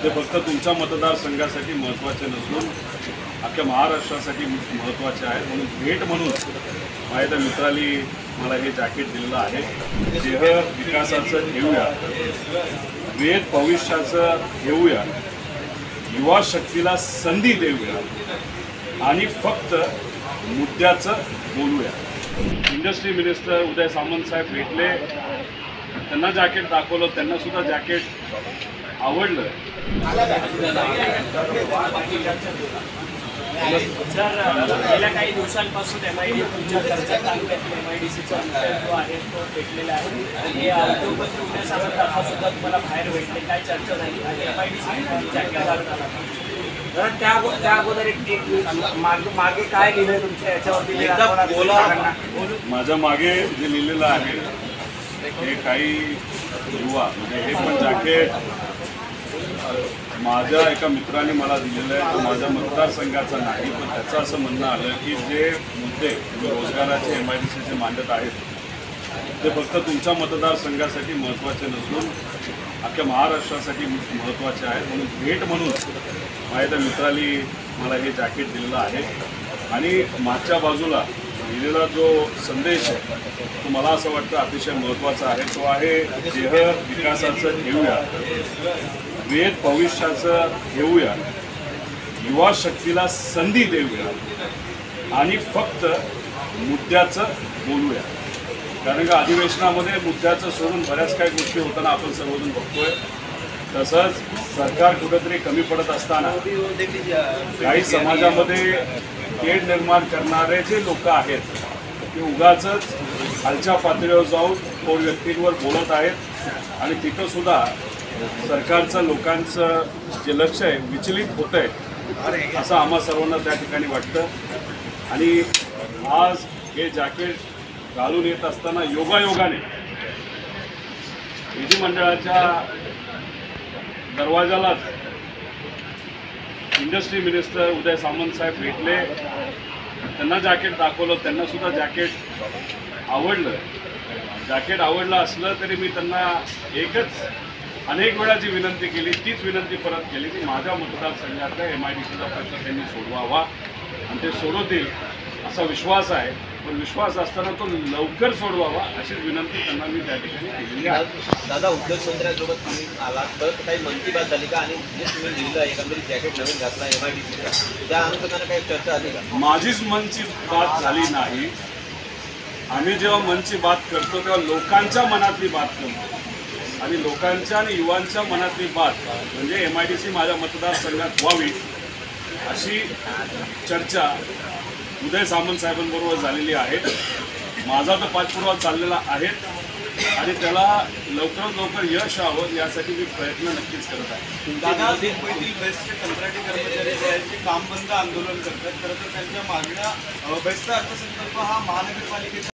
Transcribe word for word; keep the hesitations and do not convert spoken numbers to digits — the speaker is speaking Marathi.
ते फक्त तुमच्या मतदारसंघासाठी महत्त्वाचे नसून अख्ख्या महाराष्ट्रासाठी महत्त्वाचे आहेत। म्हणून भेट म्हणून माझ्या त्या मित्रांनी मला हे जॅकेट दिलेलं आहे। देह विकासाचं घेऊया, वेद भविष्याचं घेऊया, युवा शक्तीला संधी देऊया आणि फक्त मुद्द्याचं बोलूया। इंडस्ट्री मिनिस्टर उदय सामंत साहेब भेटले, त्यांना जॅकेट दाखवलं, त्यांना सुद्धा जॅकेट आवडलं। सर, गेल्या काही दिवसांपासून एम आय डी तुमच्या कर्जत तालुक्यातील एम आय डी सीचा जो आहे तो भेटलेला आहे आणि उद्योगमंत्री उदय सामंत आता सुद्धा तुम्हाला बाहेर भेटले, काय चर्चा झाली आणि M I D C jacket घालून आला तर त्या त्या अगोदर एक एक मागे मागे काय लिहिलं तुमच्या याच्यावरती? माझ्या मागे जे लिहिलेलं आहे हे काही युवा म्हणजे हे पण जॅकेट माझ्या एका मित्राने मला दिलेलं आहे। तो माझ्या मतदारसंघाचा नाही, पण त्याचं असं म्हणणं आलं की जे मुद्दे रोजगाराचे एम आय डी सीचे मांडत आहेत ते फक्त तुमच्या मतदारसंघासाठी महत्त्वाचे नसून अख्ख्या महाराष्ट्रासाठी महत्त्वाचे आहेत। म्हणून भेट म्हणून माझ्या त्या मित्रांनी मला हे जॅकेट दिलेलं आहे आणि मागच्या बाजूला लिहिलेला जो संदेश आहे तो मला असं वाटतं अतिशय महत्त्वाचा आहे। तो आहे देह विकासाचं घेऊया, वेद भविष्याचं घेऊया, युवा शक्तीला संधी देऊया आणि फक्त मुद्द्याचं बोलूया। कारण का अधिवेशनामध्ये मुद्द्याचं सोडून बऱ्याच काही गोष्टी होताना आपण सर्वजण बघतोय। तसंच सरकार कुठेतरी कमी पडत असताना काही समाजामध्ये तेढ निर्माण करणारे जे लोक आहेत ते उगाचच खालच्या पातळीवर जाऊन थोर व्यक्तींवर बोलत आहेत आणि तिथं सुद्धा सरकारचं लोकांचं जे लक्ष आहे विचलित होत आहे असं आम्हा सर्वांना त्या ठिकाणी वाटतं। आणि आज हे जॅकेट घालून येत असताना योगायोगाने विधिमंडळाच्या दरवाजालाच इंडस्ट्री मिनिस्टर उदय सामंत साहेब भेटले, त्यांना जॅकेट दाखवलं, त्यांना सुद्धा जॅकेट आवडलं। जॅकेट आवडलं असलं तरी मी त्यांना एकच अनेक वेळाची विनंती केली, तीच विनंती परत केली की माझ्या मतदारसंघातल्या एम आय डी सीचा प्रश्न त्यांनी सोडवावा आणि ते सोडवतील असा विश्वास आहे। पण विश्वास असताना तो लवकर सोडवावा अशीच विनंती त्यांना मी त्या ठिकाणी केलेली आहे। दादा, उद्योगमंत्र्यांसोबत तुम्ही आलात तर काही मन की बात झाली का? आणि जे तुम्ही लिहिलं एकंदरीत जॅकेट नवीन घातला एम आय डी सीचा, त्या अनुषंगाने काही चर्चा आली का? माझीच मनची बात झाली नाही। आम्ही जेव्हा मनची बात करतो तेव्हा लोकांच्या मनातली बात करतो आणि लोकांच्या आणि युवांच्या मनातली बात म्हणजे एम आय डी सी माझ्या मतदारसंघात व्हावी अशी चर्चा उदय सामंत साहेबांबरोबर झालेली आहे। माझा तर पाठपुरावा चाललेला आहे आणि त्याला लवकरात लवकर यश यावं यासाठी मी प्रयत्न नक्कीच करत आहे। दादा, मुंबईतील बेस्टचे कंत्राटी कर्मचारी जे आहेत ते काम बंद आंदोलन करतात, खरं तर त्यांच्या मागण्या बेस्टचा अर्थसंकल्प हा महानगरपालिकेचा